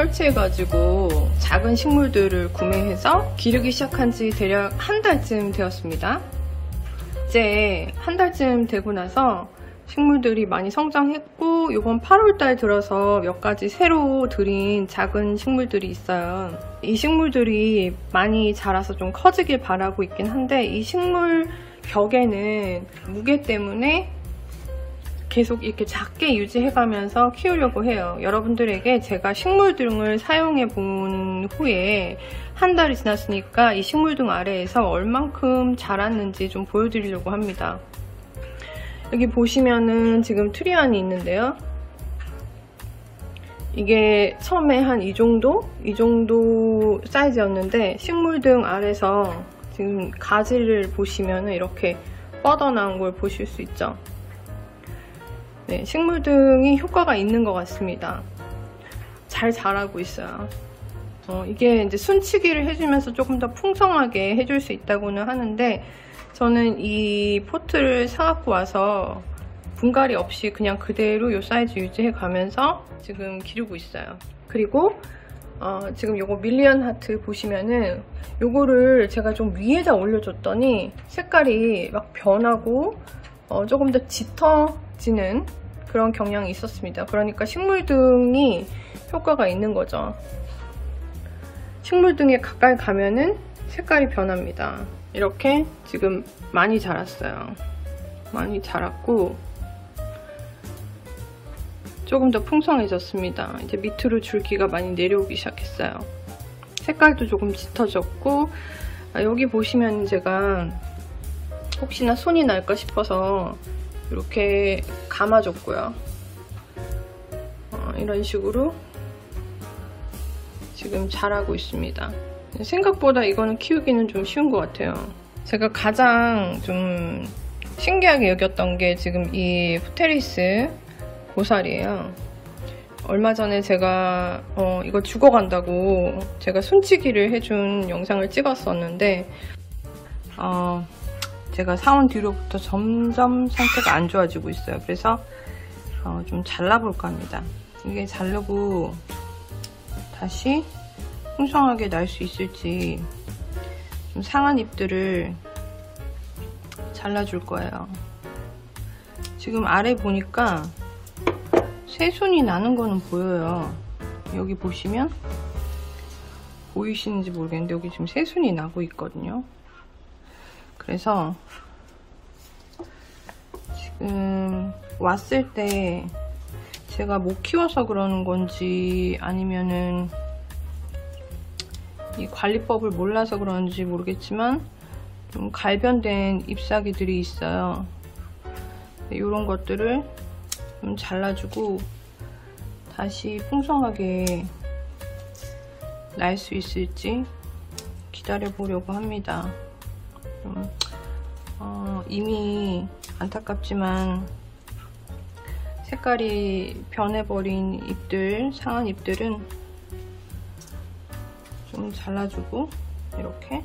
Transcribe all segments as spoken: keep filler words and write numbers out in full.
설치해가지고 작은 식물들을 구매해서 기르기 시작한 지 대략 한 달쯤 되었습니다. 이제 한 달쯤 되고 나서 식물들이 많이 성장했고, 이번 팔월 달 들어서 몇 가지 새로 들인 작은 식물들이 있어요. 이 식물들이 많이 자라서 좀 커지길 바라고 있긴 한데, 이 식물 벽에는 무게 때문에 계속 이렇게 작게 유지해가면서 키우려고 해요. 여러분들에게 제가 식물등을 사용해 본 후에 한 달이 지났으니까 이 식물등 아래에서 얼만큼 자랐는지 좀 보여드리려고 합니다. 여기 보시면은 지금 트리안이 있는데요. 이게 처음에 한 이 정도? 이 정도 사이즈였는데, 식물등 아래서 지금 가지를 보시면은 이렇게 뻗어나온 걸 보실 수 있죠. 네, 식물등이 효과가 있는 것 같습니다. 잘 자라고 있어요. 어, 이게 이제 순치기를 해주면서 조금 더 풍성하게 해줄 수 있다고는 하는데, 저는 이 포트를 사갖고 와서 분갈이 없이 그냥 그대로 이 사이즈 유지해 가면서 지금 기르고 있어요. 그리고 어, 지금 요거 밀리언 하트 보시면은 요거를 제가 좀 위에다 올려줬더니 색깔이 막 변하고 어, 조금 더 짙어지는 그런 경향이 있었습니다. 그러니까 식물등이 효과가 있는 거죠. 식물등에 가까이 가면은 색깔이 변합니다. 이렇게 지금 많이 자랐어요. 많이 자랐고 조금 더 풍성해졌습니다. 이제 밑으로 줄기가 많이 내려오기 시작했어요. 색깔도 조금 짙어졌고, 아, 여기 보시면 제가 혹시나 손이 날까 싶어서 이렇게 감아줬고요. 어, 이런 식으로 지금 자라고 있습니다. 생각보다 이거는 키우기는 좀 쉬운 것 같아요. 제가 가장 좀 신기하게 여겼던 게 지금 이 프테리스 고사리예요. 얼마 전에 제가 어, 이거 죽어간다고 제가 순치기를 해준 영상을 찍었었는데, 어, 제가 사온 뒤로부터 점점 상태가 안 좋아지고 있어요. 그래서 어, 좀 잘라볼까 합니다. 이게 자르고 다시 풍성하게 날 수 있을지 좀 상한 잎들을 잘라줄 거예요. 지금 아래 보니까 새순이 나는 거는 보여요. 여기 보시면 보이시는지 모르겠는데 여기 지금 새순이 나고 있거든요. 그래서 지금 왔을 때 제가 못 키워서 그러는 건지 아니면은 이 관리법을 몰라서 그런지 모르겠지만 좀 갈변된 잎사귀들이 있어요. 이런 것들을 좀 잘라주고 다시 풍성하게 날 수 있을지 기다려 보려고 합니다. 좀, 어, 이미 안타깝지만 색깔이 변해버린 잎들, 상한 잎들은 좀 잘라주고 이렇게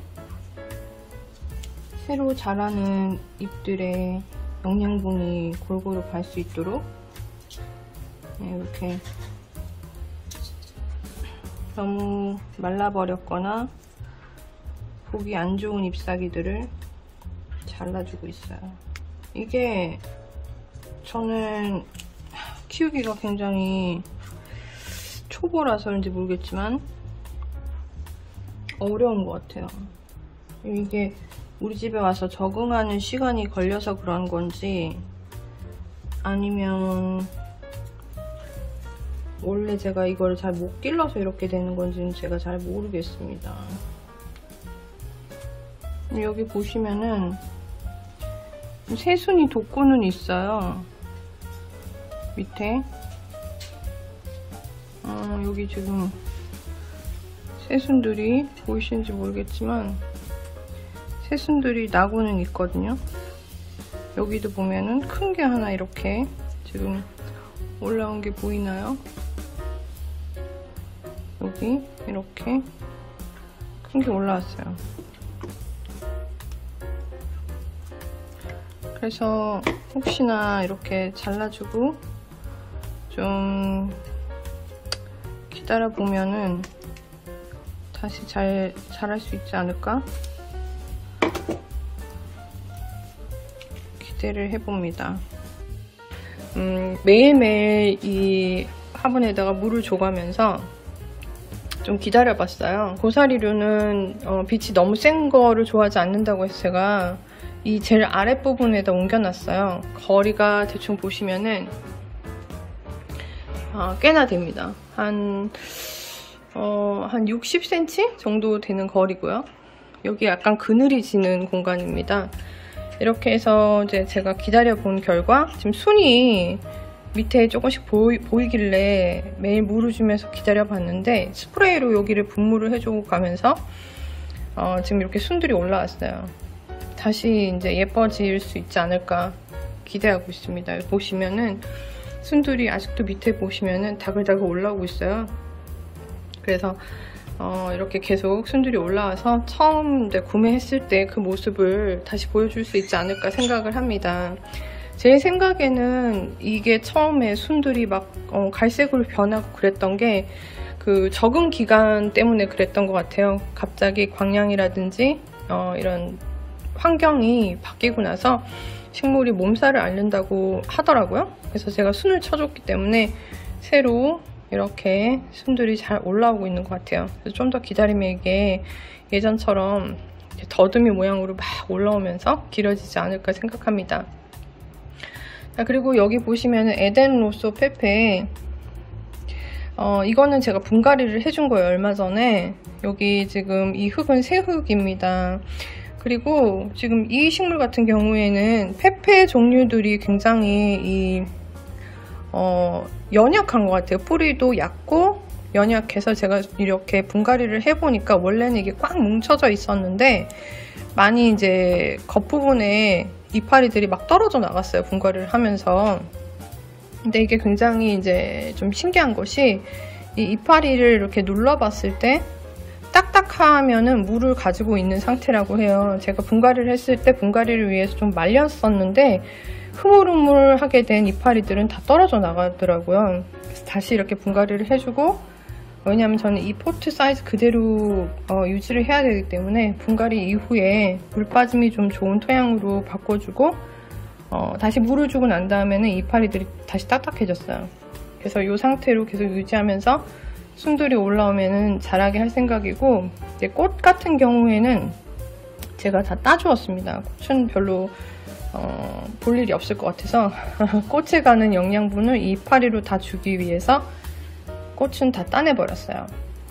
새로 자라는 잎들의 영양분이 골고루 갈 수 있도록 이렇게 너무 말라버렸거나 보기 안 좋은 잎사귀들을 잘라주고 있어요. 이게 저는 키우기가 굉장히 초보라서인지 모르겠지만 어려운 것 같아요. 이게 우리 집에 와서 적응하는 시간이 걸려서 그런 건지 아니면 원래 제가 이걸 잘 못 길러서 이렇게 되는 건지는 제가 잘 모르겠습니다. 여기 보시면은 새순이 돋고는 있어요. 밑에 어, 여기 지금 새순들이 보이시는지 모르겠지만 새순들이 나고는 있거든요. 여기도 보면은 큰 게 하나 이렇게 지금 올라온 게 보이나요? 여기 이렇게 큰 게 올라왔어요. 그래서 혹시나 이렇게 잘라주고 좀 기다려 보면은 다시 잘 자랄 수 있지 않을까 기대를 해봅니다. 음, 매일매일 이 화분에다가 물을 줘가면서 좀 기다려봤어요. 고사리류는 어, 빛이 너무 센 거를 좋아하지 않는다고 해서 제가 이 제일 아랫부분에다 옮겨놨어요. 거리가 대충 보시면은 어, 꽤나 됩니다. 한, 어, 한 육십 센티미터 정도 되는 거리고요. 여기 약간 그늘이 지는 공간입니다. 이렇게 해서 이제 제가 기다려 본 결과 지금 순이 밑에 조금씩 보이, 보이길래 매일 물을 주면서 기다려 봤는데 스프레이로 여기를 분무를 해주고 가면서 어, 지금 이렇게 순들이 올라왔어요. 다시 이제 예뻐질 수 있지 않을까 기대하고 있습니다. 보시면은 순들이 아직도 밑에 보시면은 다글다글 올라오고 있어요. 그래서 어, 이렇게 계속 순들이 올라와서 처음 이제 구매했을 때 그 모습을 다시 보여줄 수 있지 않을까 생각을 합니다. 제 생각에는 이게 처음에 순들이 막 어, 갈색으로 변하고 그랬던 게 그 적응 기간 때문에 그랬던 것 같아요. 갑자기 광량이라든지 어, 이런 환경이 바뀌고 나서 식물이 몸살을 앓는다고 하더라고요. 그래서 제가 순을 쳐줬기 때문에 새로 이렇게 순들이 잘 올라오고 있는 것 같아요. 좀 더 기다리면 이게 예전처럼 더듬이 모양으로 막 올라오면서 길어지지 않을까 생각합니다. 자, 그리고 여기 보시면은 에덴 로소 페페 어, 이거는 제가 분갈이를 해준 거예요. 얼마 전에. 여기 지금 이 흙은 새흙입니다. 그리고 지금 이 식물 같은 경우에는 페페 종류들이 굉장히 이 어, 연약한 것 같아요. 뿌리도 얇고 연약해서 제가 이렇게 분갈이를 해보니까 원래는 이게 꽉 뭉쳐져 있었는데 많이 이제 겉부분에 이파리들이 막 떨어져 나갔어요. 분갈이를 하면서. 근데 이게 굉장히 이제 좀 신기한 것이 이 이파리를 이렇게 눌러봤을 때 딱딱하면은 물을 가지고 있는 상태라고 해요. 제가 분갈이를 했을 때 분갈이를 위해서 좀 말렸었는데 흐물흐물하게 된 이파리들은 다 떨어져 나가더라고요. 그래서 다시 이렇게 분갈이를 해주고, 왜냐하면 저는 이 포트 사이즈 그대로 어, 유지를 해야 되기 때문에 분갈이 이후에 물 빠짐이 좀 좋은 토양으로 바꿔주고 어, 다시 물을 주고 난 다음에는 이파리들이 다시 딱딱해졌어요. 그래서 이 상태로 계속 유지하면서 순들이 올라오면은 자라게 할 생각이고, 이제 꽃 같은 경우에는 제가 다 따주었습니다. 꽃은 별로 어, 볼 일이 없을 것 같아서 꽃에 가는 영양분을 이파리로 다 주기 위해서 꽃은 다 따내버렸어요.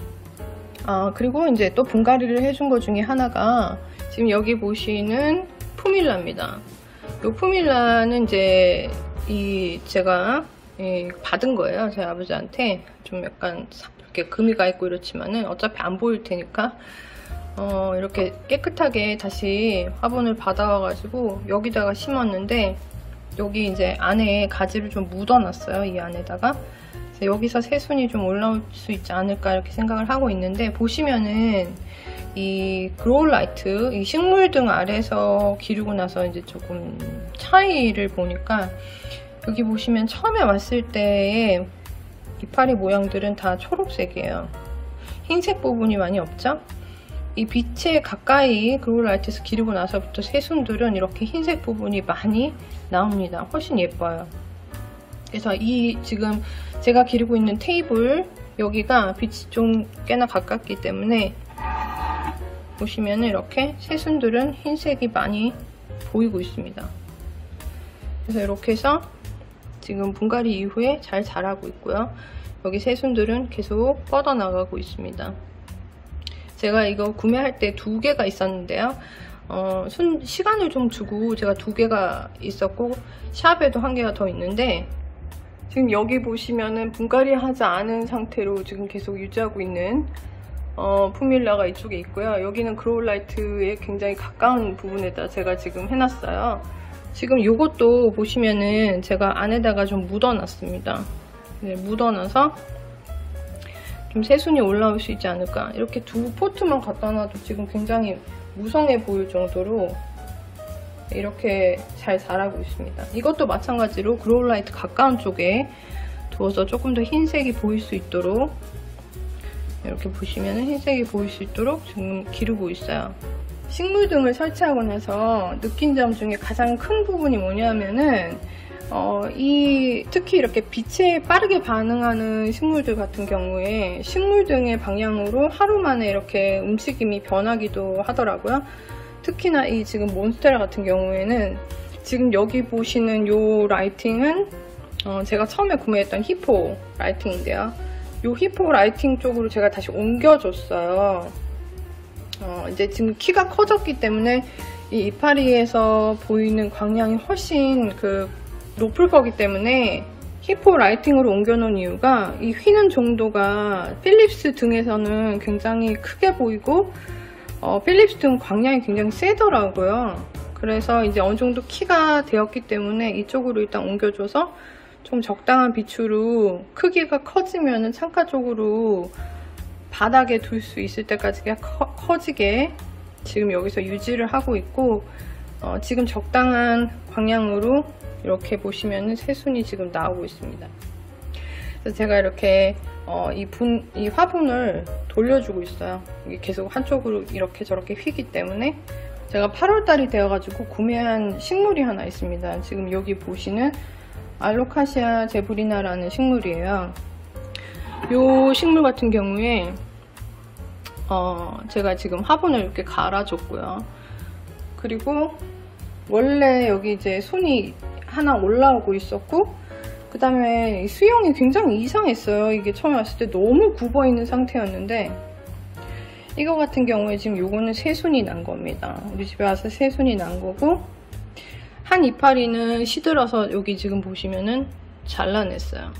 아, 그리고 이제 또 분갈이를 해준 것 중에 하나가 지금 여기 보시는 푸밀라입니다. 이 푸밀라는 이제 이 제가 이 받은 거예요. 저희 아버지한테. 좀 약간 이렇게 금이 가 있고 이렇지만은 어차피 안 보일 테니까 어, 이렇게 깨끗하게 다시 화분을 받아와가지고 여기다가 심었는데, 여기 이제 안에 가지를 좀 묻어놨어요. 이 안에다가. 그래서 여기서 새순이 좀 올라올 수 있지 않을까 이렇게 생각을 하고 있는데, 보시면은 이 그로울라이트, 이 식물등 아래서 기르고 나서 이제 조금 차이를 보니까, 여기 보시면 처음에 왔을 때의 이파리 모양들은 다 초록색이에요. 흰색 부분이 많이 없죠? 이 빛에 가까이 그로울라이트에서 기르고 나서부터 새순들은 이렇게 흰색 부분이 많이 나옵니다. 훨씬 예뻐요. 그래서 이 지금 제가 기르고 있는 테이블 여기가 빛이 좀 꽤나 가깝기 때문에 보시면 이렇게 새순들은 흰색이 많이 보이고 있습니다. 그래서 이렇게 해서 지금 분갈이 이후에 잘 자라고 있고요. 여기 새순들은 계속 뻗어나가고 있습니다. 제가 이거 구매할 때 두 개가 있었는데요. 어, 순, 시간을 좀 주고 제가 두 개가 있었고 샵에도 한 개가 더 있는데, 지금 여기 보시면은 분갈이 하지 않은 상태로 지금 계속 유지하고 있는 어, 푸밀라가 이쪽에 있고요. 여기는 그로울라이트에 굉장히 가까운 부분에다 제가 지금 해놨어요. 지금 이것도 보시면은 제가 안에다가 좀 묻어놨습니다. 네, 묻어놔서 좀 새순이 올라올 수 있지 않을까. 이렇게 두 포트만 갖다 놔도 지금 굉장히 무성해 보일 정도로 이렇게 잘 자라고 있습니다. 이것도 마찬가지로 그로울라이트 가까운 쪽에 두어서 조금 더 흰색이 보일 수 있도록 이렇게 보시면 흰색이 보일 수 있도록 지금 기르고 있어요. 식물등을 설치하고 나서 느낀 점 중에 가장 큰 부분이 뭐냐면은 어, 이 특히 이렇게 빛에 빠르게 반응하는 식물들 같은 경우에 식물등의 방향으로 하루 만에 이렇게 움직임이 변하기도 하더라고요. 특히나 이 지금 몬스테라 같은 경우에는 지금 여기 보시는 요 라이팅은 어, 제가 처음에 구매했던 히포 라이팅인데요. 요 히포 라이팅 쪽으로 제가 다시 옮겨줬어요. 어, 이제 지금 키가 커졌기 때문에 이 이파리에서 보이는 광량이 훨씬 그 높을 거기 때문에 히포 라이팅으로 옮겨놓은 이유가 이 휘는 정도가 필립스 등에서는 굉장히 크게 보이고 어, 필립스 등 광량이 굉장히 세더라고요. 그래서 이제 어느 정도 키가 되었기 때문에 이쪽으로 일단 옮겨줘서 좀 적당한 비추로 크기가 커지면은 창가 쪽으로 바닥에 둘 수 있을 때까지 커, 커지게 지금 여기서 유지를 하고 있고 어, 지금 적당한 광량으로 이렇게 보시면은 새순이 지금 나오고 있습니다. 그래서 제가 이렇게 어, 이, 분, 이 화분을 돌려주고 있어요. 이게 계속 한쪽으로 이렇게 저렇게 휘기 때문에 제가 팔월 달이 되어가지고 구매한 식물이 하나 있습니다. 지금 여기 보시는 알로카시아 제브리나라는 식물이에요. 이 식물 같은 경우에 어, 제가 지금 화분을 이렇게 갈아줬고요. 그리고 원래 여기 이제 순이 하나 올라오고 있었고 그 다음에 수영이 굉장히 이상했어요. 이게 처음에 왔을 때 너무 굽어 있는 상태였는데 이거 같은 경우에 지금 요거는 새순이 난 겁니다. 우리 집에 와서 새순이 난 거고 한 이파리는 시들어서 여기 지금 보시면은 잘라냈어요.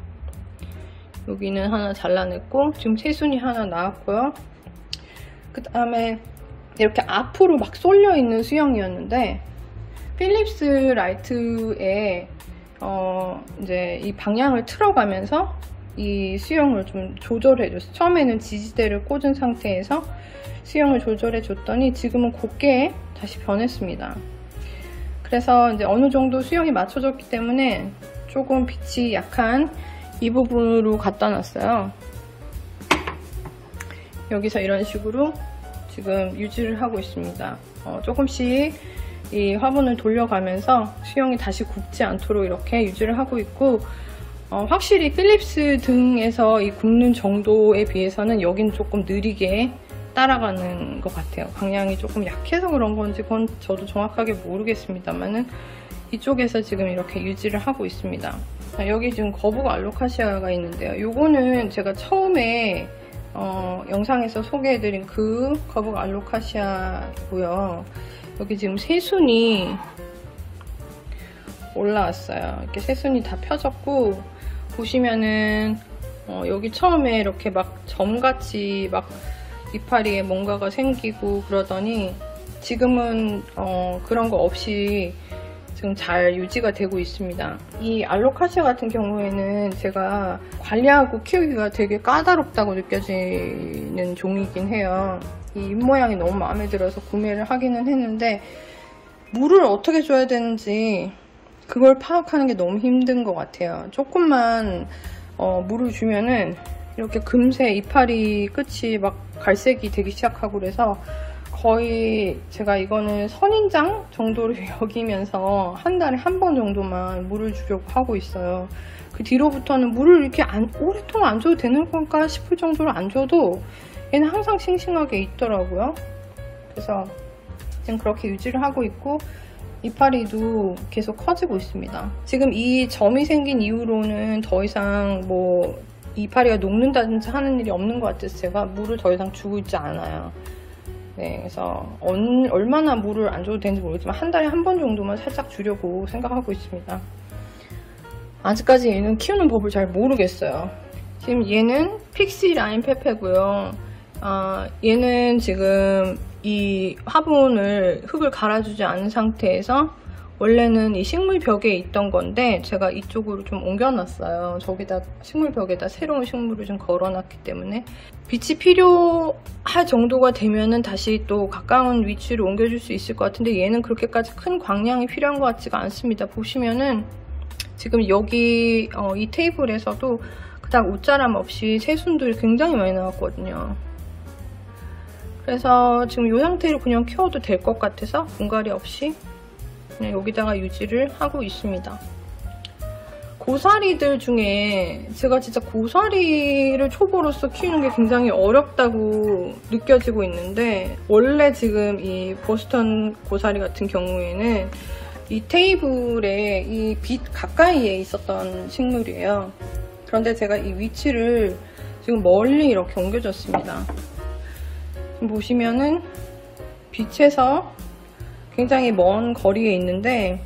여기는 하나 잘라냈고 지금 새순이 하나 나왔고요. 그 다음에 이렇게 앞으로 막 쏠려 있는 수영이었는데 필립스 라이트에 어 이제 이 방향을 틀어가면서 이 수영을 좀 조절해줬어요. 처음에는 지지대를 꽂은 상태에서 수영을 조절해 줬더니 지금은 곱게 다시 변했습니다. 그래서 이제 어느 정도 수영이 맞춰졌기 때문에 조금 빛이 약한 이 부분으로 갖다 놨어요. 여기서 이런 식으로 지금 유지를 하고 있습니다. 어, 조금씩 이 화분을 돌려가면서 수영이 다시 굽지 않도록 이렇게 유지를 하고 있고 어, 확실히 필립스 등에서 이 굽는 정도에 비해서는 여긴 조금 느리게 따라가는 것 같아요. 방향이 조금 약해서 그런 건지 그건 저도 정확하게 모르겠습니다만은 이쪽에서 지금 이렇게 유지를 하고 있습니다. 자, 여기 지금 거북 알로카시아가 있는데요. 요거는 제가 처음에 어, 영상에서 소개해드린 그 거북 알로카시아고요. 여기 지금 새순이 올라왔어요. 이렇게 새순이 다 펴졌고 보시면은 어, 여기 처음에 이렇게 막 점같이 막 이파리에 뭔가가 생기고 그러더니 지금은 어, 그런 거 없이 지금 잘 유지가 되고 있습니다. 이 알로카시아 같은 경우에는 제가 관리하고 키우기가 되게 까다롭다고 느껴지는 종이긴 해요. 이 잎모양이 너무 마음에 들어서 구매를 하기는 했는데 물을 어떻게 줘야 되는지 그걸 파악하는 게 너무 힘든 것 같아요. 조금만 어, 물을 주면은 이렇게 금세 이파리 끝이 막 갈색이 되기 시작하고 그래서 거의 제가 이거는 선인장 정도로 여기면서 한 달에 한 번 정도만 물을 주려고 하고 있어요. 그 뒤로부터는 물을 이렇게 안, 오랫동안 안 줘도 되는 건가 싶을 정도로 안 줘도 얘는 항상 싱싱하게 있더라고요. 그래서 지금 그렇게 유지를 하고 있고 이파리도 계속 커지고 있습니다. 지금 이 점이 생긴 이후로는 더 이상 뭐 이파리가 녹는다든지 하는 일이 없는 것 같아서 제가 물을 더 이상 주고 있지 않아요. 네, 그래서 얼, 얼마나 물을 안 줘도 되는지 모르겠지만 한 달에 한 번 정도만 살짝 주려고 생각하고 있습니다. 아직까지 얘는 키우는 법을 잘 모르겠어요. 지금 얘는 픽시 라인 페페고요. 아, 얘는 지금 이 화분을 흙을 갈아주지 않은 상태에서 원래는 이 식물벽에 있던 건데 제가 이쪽으로 좀 옮겨놨어요. 저기다 식물벽에다 새로운 식물을 좀 걸어놨기 때문에 빛이 필요할 정도가 되면은 다시 또 가까운 위치로 옮겨줄 수 있을 것 같은데 얘는 그렇게까지 큰 광량이 필요한 것 같지가 않습니다. 보시면은 지금 여기 어, 이 테이블에서도 그닥 웃자람 없이 새순들이 굉장히 많이 나왔거든요. 그래서 지금 이 상태로 그냥 키워도 될 것 같아서 분갈이 없이 그냥 여기다가 유지를 하고 있습니다. 고사리들 중에 제가 진짜 고사리를 초보로서 키우는 게 굉장히 어렵다고 느껴지고 있는데, 원래 지금 이 보스턴 고사리 같은 경우에는 이 테이블에 이 빛 가까이에 있었던 식물이에요. 그런데 제가 이 위치를 지금 멀리 이렇게 옮겨줬습니다. 지금 보시면은 빛에서 굉장히 먼 거리에 있는데,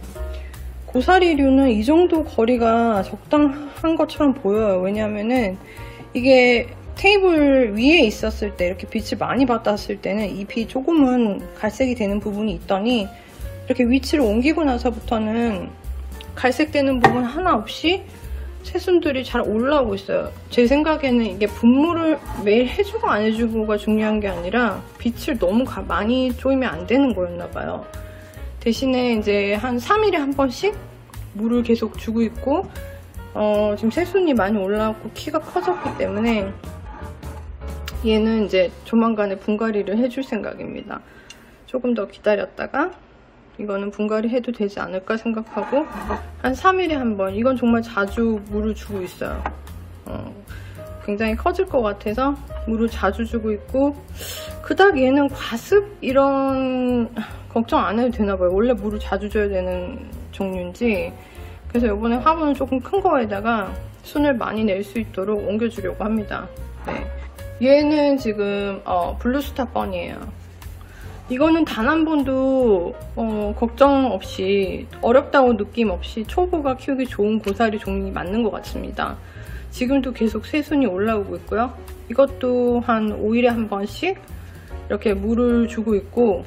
고사리류는 이 정도 거리가 적당한 것처럼 보여요. 왜냐하면은 이게 테이블 위에 있었을 때, 이렇게 빛을 많이 받았을 때는 잎이 조금은 갈색이 되는 부분이 있더니 이렇게 위치를 옮기고 나서부터는 갈색되는 부분 하나 없이 새순들이 잘 올라오고 있어요. 제 생각에는 이게 분무를 매일 해주고 안 해주고가 중요한 게 아니라 빛을 너무 많이 쪼이면 안 되는 거였나 봐요. 대신에 이제 한 삼 일에 한 번씩 물을 계속 주고 있고, 어, 지금 새순이 많이 올라왔고 키가 커졌기 때문에 얘는 이제 조만간에 분갈이를 해줄 생각입니다. 조금 더 기다렸다가 이거는 분갈이 해도 되지 않을까 생각하고 한 삼 일에 한 번, 이건 정말 자주 물을 주고 있어요. 어, 굉장히 커질 것 같아서 물을 자주 주고 있고, 그닥 얘는 과습 이런 걱정 안 해도 되나 봐요. 원래 물을 자주 줘야 되는 종류인지. 그래서 이번에 화분을 조금 큰 거에다가 순을 많이 낼 수 있도록 옮겨주려고 합니다. 네. 얘는 지금 어, 블루스타 뻔이에요. 이거는 단 한 번도 어, 걱정 없이, 어렵다고 느낌 없이 초보가 키우기 좋은 고사리 종이 맞는 것 같습니다. 지금도 계속 새순이 올라오고 있고요. 이것도 한 오 일에 한 번씩 이렇게 물을 주고 있고,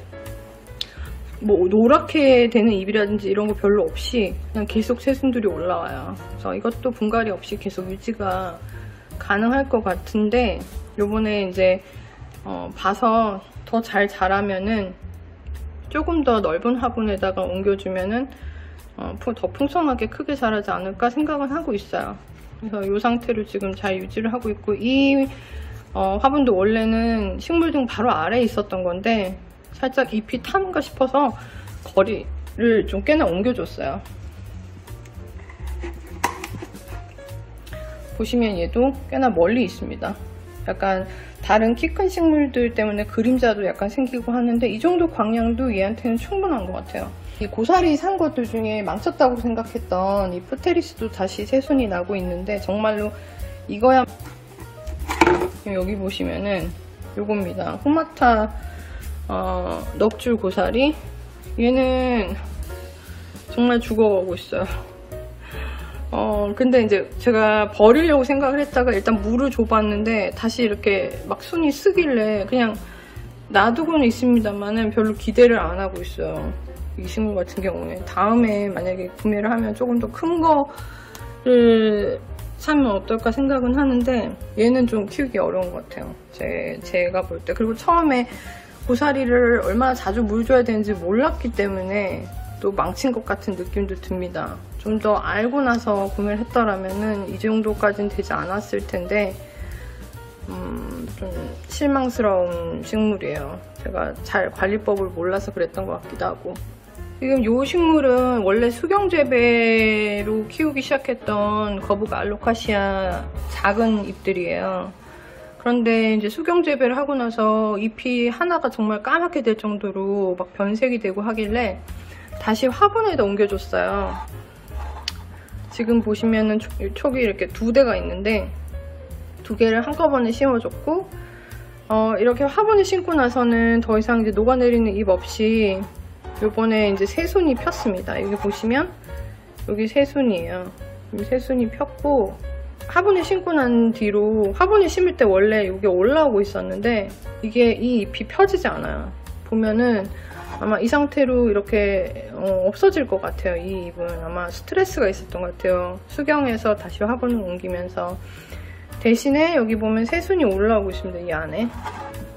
뭐 노랗게 되는 잎이라든지 이런 거 별로 없이 그냥 계속 새순들이 올라와요. 그래서 이것도 분갈이 없이 계속 유지가 가능할 것 같은데, 요번에 이제 어, 봐서 더 잘 자라면은 조금 더 넓은 화분에다가 옮겨주면은 어, 더 풍성하게 크게 자라지 않을까 생각은 하고 있어요. 그래서 이 상태로 지금 잘 유지를 하고 있고, 이 어, 화분도 원래는 식물등 바로 아래에 있었던 건데 살짝 잎이 타는가 싶어서 거리를 좀 꽤나 옮겨줬어요. 보시면 얘도 꽤나 멀리 있습니다. 약간 다른 키 큰 식물들 때문에 그림자도 약간 생기고 하는데, 이 정도 광량도 얘한테는 충분한 것 같아요. 이 고사리 산 것들 중에 망쳤다고 생각했던 이 프테리스도 다시 새순이 나고 있는데, 정말로 이거야. 여기 보시면은 요겁니다. 호마타 어, 넉줄 고사리. 얘는 정말 죽어가고 있어요. 어 근데 이제 제가 버리려고 생각을 했다가 일단 물을 줘봤는데 다시 이렇게 막 순이 쓰길래 그냥 놔두고는 있습니다만은 별로 기대를 안 하고 있어요. 이 식물 같은 경우에 다음에 만약에 구매를 하면 조금 더 큰 거를 사면 어떨까 생각은 하는데, 얘는 좀 키우기 어려운 것 같아요. 제, 제가 볼 때. 그리고 처음에 고사리를 얼마나 자주 물 줘야 되는지 몰랐기 때문에 또 망친 것 같은 느낌도 듭니다. 좀 더 알고 나서 구매를 했더라면은 이 정도까지는 되지 않았을 텐데, 음, 좀 실망스러운 식물이에요. 제가 잘 관리법을 몰라서 그랬던 것 같기도 하고. 지금 이 식물은 원래 수경재배로 키우기 시작했던 거북 알로카시아 작은 잎들이에요. 그런데 이제 수경재배를 하고 나서 잎이 하나가 정말 까맣게 될 정도로 막 변색이 되고 하길래 다시 화분에다 옮겨줬어요. 지금 보시면은 촉이 이렇게 두 대가 있는데 두 개를 한꺼번에 심어줬고, 어, 이렇게 화분에 심고 나서는 더 이상 이제 녹아내리는 잎 없이 요번에 이제 새순이 폈습니다. 여기 보시면 여기 새순이에요. 새순이 폈고, 화분에 심고 난 뒤로, 화분에 심을 때 원래 여기 올라오고 있었는데 이게 이 잎이 펴지지 않아요. 보면은 아마 이 상태로 이렇게 어, 없어질 것 같아요. 이 잎은 아마 스트레스가 있었던 것 같아요. 수경에서 다시 화분을 옮기면서. 대신에 여기 보면 새순이 올라오고 있습니다. 이 안에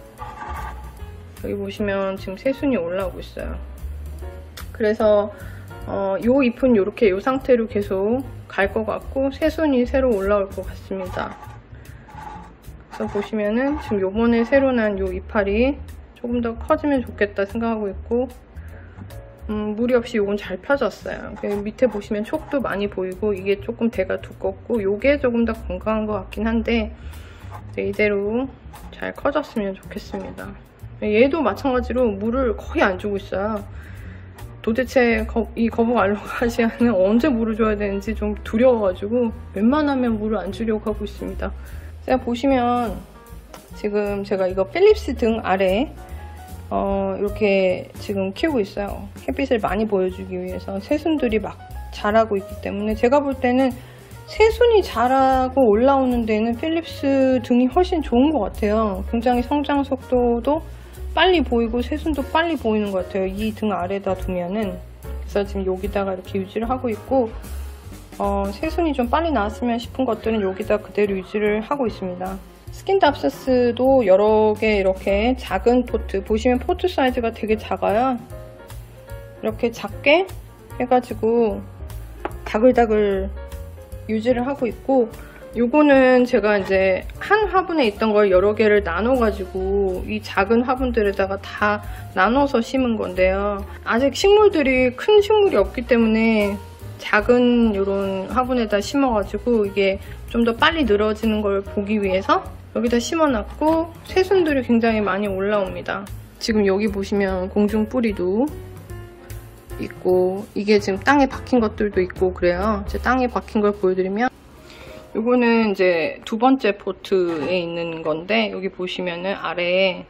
여기 보시면 지금 새순이 올라오고 있어요. 그래서 어, 요 잎은 이렇게 요 상태로 계속 갈 것 같고 새순이 새로 올라올 것 같습니다. 그래서 보시면은 지금 요번에 새로 난 요 이파리 조금 더 커지면 좋겠다 생각하고 있고, 음, 무리 없이 요건 잘 펴졌어요. 밑에 보시면 촉도 많이 보이고 이게 조금 대가 두껍고 요게 조금 더 건강한 것 같긴 한데 이대로 잘 커졌으면 좋겠습니다. 얘도 마찬가지로 물을 거의 안 주고 있어요. 도대체 거, 이 거북 알로카시아는 언제 물을 줘야 되는지 좀 두려워가지고 웬만하면 물을 안 주려고 하고 있습니다. 제가 보시면 지금 제가 이거 필립스 등 아래 어, 이렇게 지금 키우고 있어요. 햇빛을 많이 보여주기 위해서 새순들이 막 자라고 있기 때문에 제가 볼 때는 새순이 자라고 올라오는 데는 필립스 등이 훨씬 좋은 것 같아요. 굉장히 성장 속도도 빨리 보이고 새순도 빨리 보이는 것 같아요. 이 등 아래다 두면은. 그래서 지금 여기다가 이렇게 유지를 하고 있고, 어, 새순이 좀 빨리 나왔으면 싶은 것들은 여기다 그대로 유지를 하고 있습니다. 스킨답시스도 여러 개 이렇게 작은 포트, 보시면 포트 사이즈가 되게 작아요. 이렇게 작게 해가지고 다글다글 유지를 하고 있고, 요거는 제가 이제 한 화분에 있던 걸 여러 개를 나눠 가지고 이 작은 화분들에다가 다 나눠서 심은 건데요. 아직 식물들이 큰 식물이 없기 때문에 작은 요런 화분에다 심어 가지고 이게 좀 더 빨리 늘어지는 걸 보기 위해서 여기다 심어 놨고, 새순들이 굉장히 많이 올라옵니다. 지금 여기 보시면 공중 뿌리도 있고 이게 지금 땅에 박힌 것들도 있고 그래요. 제 땅에 박힌 걸 보여드리면 요거는 이제 두 번째 포트에 있는 건데, 여기 보시면은 아래에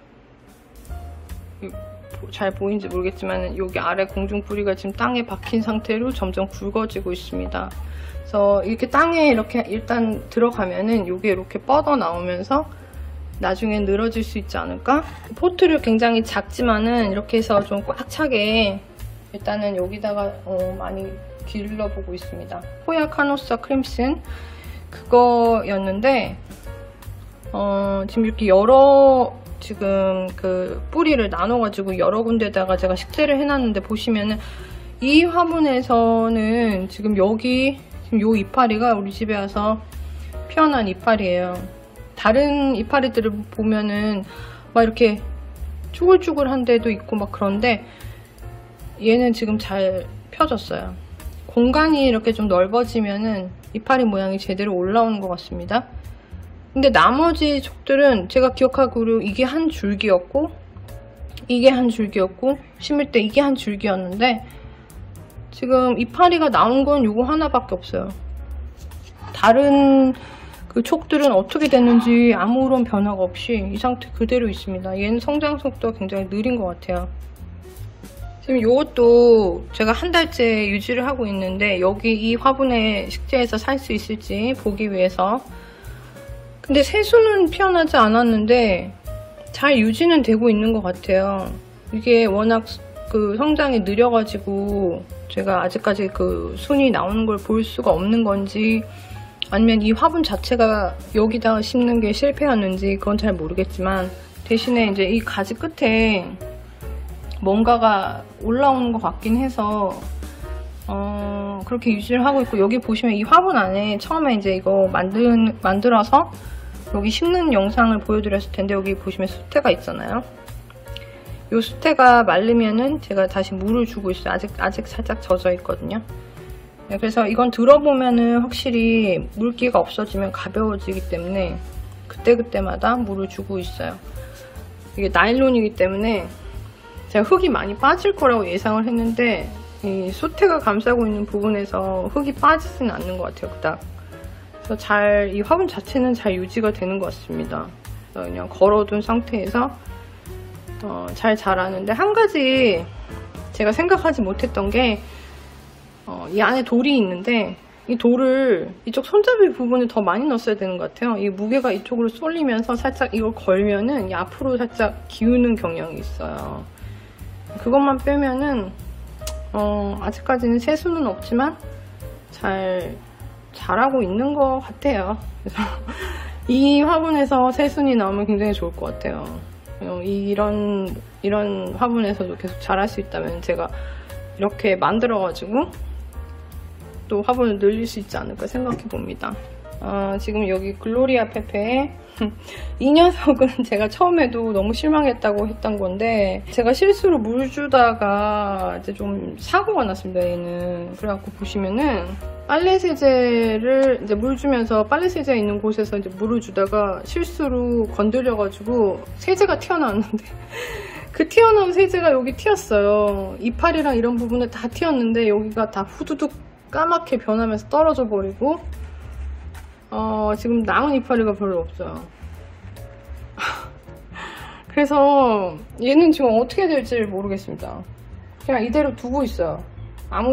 잘 보이는지 모르겠지만 여기 아래 공중 뿌리가 지금 땅에 박힌 상태로 점점 굵어지고 있습니다. 그래서 이렇게 땅에 이렇게 일단 들어가면은 요게 이렇게 뻗어 나오면서 나중에 늘어질 수 있지 않을까? 포트를 굉장히 작지만은 이렇게 해서 좀 꽉 차게 일단은 여기다가 어 많이 길러보고 있습니다. 호야 카노사 크림슨 그거였는데, 어 지금 이렇게 여러 지금 그 뿌리를 나눠가지고 여러 군데다가 제가 식재를 해놨는데, 보시면은 이 화분에서는 지금 여기 지금 요 이파리가 우리 집에 와서 피어난 이파리예요. 다른 이파리들을 보면은 막 이렇게 쭈글쭈글한 데도 있고 막 그런데 얘는 지금 잘 펴졌어요. 공간이 이렇게 좀 넓어지면은 이파리 모양이 제대로 올라오는 것 같습니다. 근데 나머지 촉들은 제가 기억하기로 이게 한 줄기였고 이게 한 줄기였고 심을 때 이게 한 줄기였는데, 지금 이파리가 나온 건 요거 하나밖에 없어요. 다른 그 촉들은 어떻게 됐는지 아무런 변화가 없이 이 상태 그대로 있습니다. 얘는 성장 속도가 굉장히 느린 것 같아요. 지금 요것도 제가 한 달째 유지를 하고 있는데, 여기 이 화분에 식재해서 살 수 있을지 보기 위해서. 근데 새순은 피어나지 않았는데 잘 유지는 되고 있는 것 같아요. 이게 워낙 그 성장이 느려가지고 제가 아직까지 그 순이 나오는 걸 볼 수가 없는 건지, 아니면 이 화분 자체가 여기다가 심는 게 실패였는지 그건 잘 모르겠지만, 대신에 이제 이 가지 끝에 뭔가가 올라오는 것 같긴 해서 어, 그렇게 유지를 하고 있고, 여기 보시면 이 화분 안에 처음에 이제 이거 만든, 만들어서 여기 심는 영상을 보여드렸을 텐데, 여기 보시면 수태가 있잖아요. 이 수태가 마르면은 제가 다시 물을 주고 있어요. 아직 아직 살짝 젖어 있거든요. 네, 그래서 이건 들어보면은 확실히 물기가 없어지면 가벼워지기 때문에 그때그때마다 물을 주고 있어요. 이게 나일론이기 때문에 제가 흙이 많이 빠질 거라고 예상을 했는데, 이 수태가 감싸고 있는 부분에서 흙이 빠지지는 않는 것 같아요, 그닥. 그래서 잘, 이 화분 자체는 잘 유지가 되는 것 같습니다. 그래서 그냥 걸어둔 상태에서 어, 잘 자라는데, 한 가지 제가 생각하지 못했던 게, 어, 이 안에 돌이 있는데 이 돌을 이쪽 손잡이 부분에 더 많이 넣었어야 되는 것 같아요. 이 무게가 이쪽으로 쏠리면서 살짝 이걸 걸면은 이 앞으로 살짝 기우는 경향이 있어요. 그것만 빼면은 어, 아직까지는 새수는 없지만 잘 자라고 있는 것 같아요. 그래서 이 화분에서 새순이 나오면 굉장히 좋을 것 같아요. 이런 이런 화분에서도 계속 자랄 수 있다면 제가 이렇게 만들어가지고 또 화분을 늘릴 수 있지 않을까 생각해 봅니다. 어, 지금 여기 글로리아 페페 이 녀석은 제가 처음에도 너무 실망했다고 했던 건데 제가 실수로 물 주다가 이제 좀 사고가 났습니다. 얘는 그래갖고 보시면은 빨래 세제를 이제 물 주면서 빨래 세제 있는 곳에서 이제 물을 주다가 실수로 건드려가지고 세제가 튀어나왔는데 그 튀어나온 세제가 여기 튀었어요. 이파리랑 이런 부분에 다 튀었는데 여기가 다 후두둑 까맣게 변하면서 떨어져 버리고 어, 지금 남은 이파리가 별로 없어요. 그래서 얘는 지금 어떻게 될지 모르겠습니다. 그냥 이대로 두고 있어요. 아무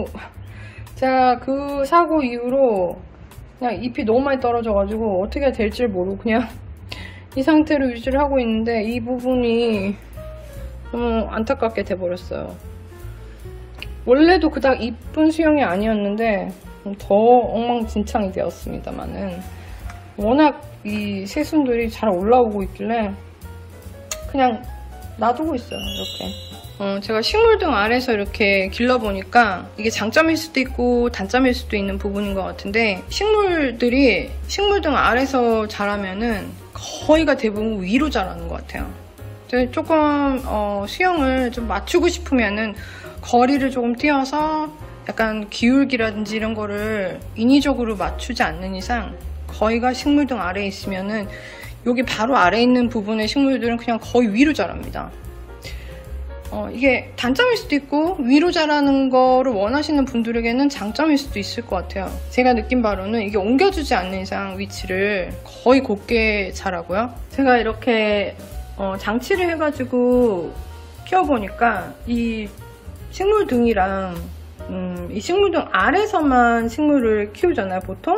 제가 그 사고 이후로 그냥 잎이 너무 많이 떨어져가지고 어떻게 될지 모르고 그냥 이 상태로 유지를 하고 있는데 이 부분이 너무 안타깝게 돼버렸어요. 원래도 그닥 이쁜 수영이 아니었는데 더 엉망진창이 되었습니다만은 워낙 이 새순들이 잘 올라오고 있길래 그냥 놔두고 있어요. 이렇게 어, 제가 식물등 아래서 이렇게 길러보니까 이게 장점일 수도 있고 단점일 수도 있는 부분인 것 같은데 식물들이 식물등 아래서 자라면은 거의가 대부분 위로 자라는 것 같아요. 조금 어, 수영을 좀 맞추고 싶으면은 거리를 조금 띄어서 약간 기울기라든지 이런 거를 인위적으로 맞추지 않는 이상 거의가 식물등 아래에 있으면은 여기 바로 아래에 있는 부분의 식물들은 그냥 거의 위로 자랍니다. 어, 이게 단점일 수도 있고 위로 자라는 거를 원하시는 분들에게는 장점일 수도 있을 것 같아요. 제가 느낀 바로는 이게 옮겨주지 않는 이상 위치를 거의 곱게 자라고요. 제가 이렇게 어, 장치를 해가지고 키워보니까 이 식물등이랑 음, 이 식물등 아래서만 식물을 키우잖아요, 보통.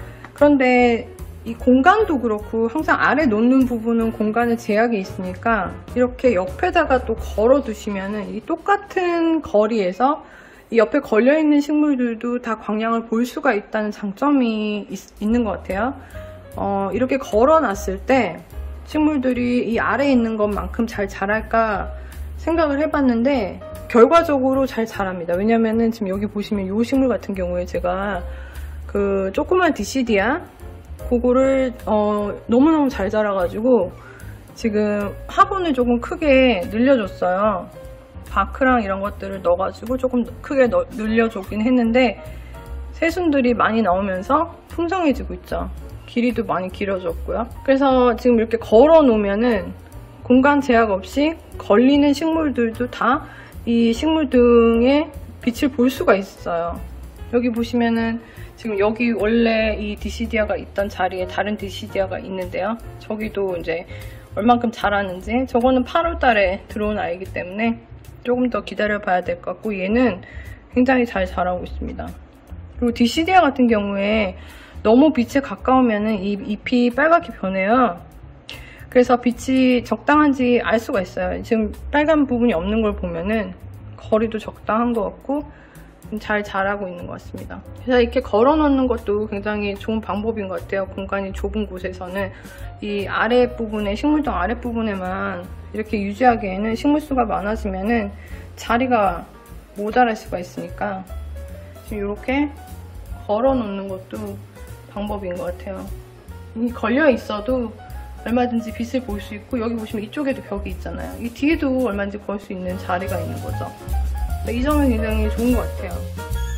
그런데 이 공간도 그렇고 항상 아래 놓는 부분은 공간에 제약이 있으니까 이렇게 옆에다가 또 걸어 두시면은 이 똑같은 거리에서 이 옆에 걸려있는 식물들도 다 광량을 볼 수가 있다는 장점이 있, 있는 것 같아요. 어, 이렇게 걸어 놨을 때 식물들이 이 아래에 있는 것만큼 잘 자랄까 생각을 해봤는데 결과적으로 잘 자랍니다. 왜냐면은 지금 여기 보시면 이 식물 같은 경우에 제가 그 조그만 디시디아 그거를 어, 너무너무 잘 자라가지고 지금 화분을 조금 크게 늘려줬어요. 바크랑 이런 것들을 넣어가지고 조금 크게 넣, 늘려주긴 했는데 새순들이 많이 나오면서 풍성해지고 있죠. 길이도 많이 길어졌고요. 그래서 지금 이렇게 걸어 놓으면은 공간 제약 없이 걸리는 식물들도 다 이 식물등에 빛을 볼 수가 있어요. 여기 보시면은 지금 여기 원래 이 디시디아가 있던 자리에 다른 디시디아가 있는데요. 저기도 이제 얼만큼 자라는지 저거는 팔월 달에 들어온 아이기 때문에 조금 더 기다려 봐야 될 것 같고 얘는 굉장히 잘 자라고 있습니다. 그리고 디시디아 같은 경우에 너무 빛에 가까우면은 이 잎이 빨갛게 변해요. 그래서 빛이 적당한지 알 수가 있어요. 지금 빨간 부분이 없는 걸 보면은 거리도 적당한 것 같고 잘 자라고 있는 것 같습니다. 그래서 이렇게 걸어 놓는 것도 굉장히 좋은 방법인 것 같아요. 공간이 좁은 곳에서는 이 아래 부분에 식물등 아래 부분에만 이렇게 유지하기에는 식물수가 많아지면은 자리가 모자랄 수가 있으니까 지금 이렇게 걸어 놓는 것도 방법인 것 같아요. 이 걸려 있어도 얼마든지 빛을 볼 수 있고 여기 보시면 이쪽에도 벽이 있잖아요. 이 뒤에도 얼마든지 걸 수 있는 자리가 있는 거죠. 이 점은 굉장히 좋은 것 같아요.